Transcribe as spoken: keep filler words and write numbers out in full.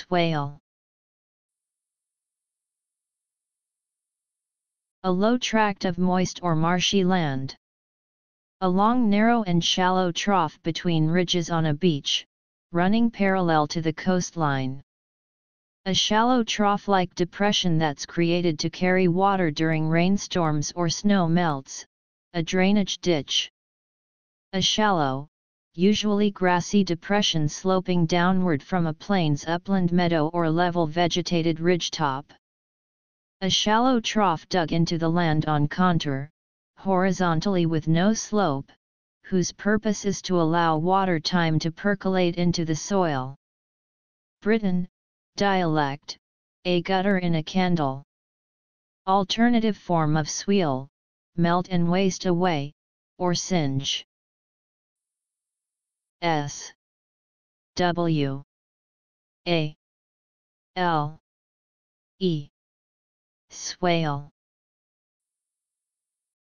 swale. A low tract of moist or marshy land. A long, narrow and shallow trough between ridges on a beach, running parallel to the coastline. A shallow trough-like depression that's created to carry water during rainstorms or snow melts, a drainage ditch. A shallow, usually grassy depression sloping downward from a plains upland meadow or level vegetated ridgetop. A shallow trough dug into the land on contour, horizontally with no slope, whose purpose is to allow water time to percolate into the soil. Britain, dialect, a gutter in a candle. Alternative form of swale, melt and waste away, or singe. S W A L E Swale.